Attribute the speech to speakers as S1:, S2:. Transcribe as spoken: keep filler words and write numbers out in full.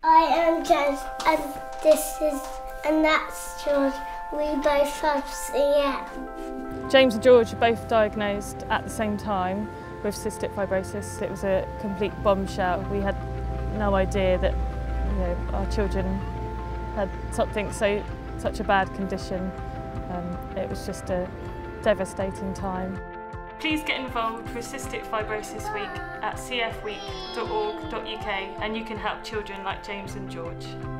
S1: I am James, and this is, and that's George. We both have C F.
S2: James and George were both diagnosed at the same time with cystic fibrosis. It was a complete bombshell. We had no idea that, you know, our children had something so such a bad condition. Um, it was just a devastating time. Please get involved with Cystic Fibrosis Week at c f week dot org dot u k and you can help children like James and George.